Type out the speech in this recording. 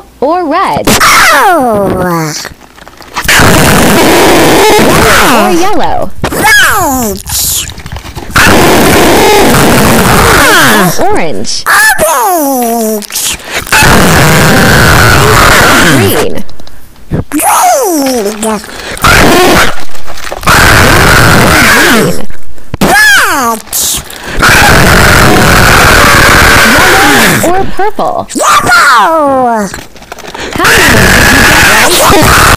purple, or red? Oh! Or yellow? Red! Or orange? Orange! Green? Green! Green? Red! Or purple? Yellow! How many did you get right?